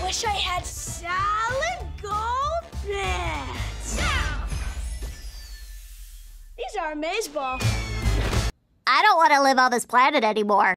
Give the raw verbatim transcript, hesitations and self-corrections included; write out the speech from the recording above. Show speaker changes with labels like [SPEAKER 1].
[SPEAKER 1] wish I had solid gold beds. These are amazeballs.
[SPEAKER 2] I don't want to live on this planet anymore.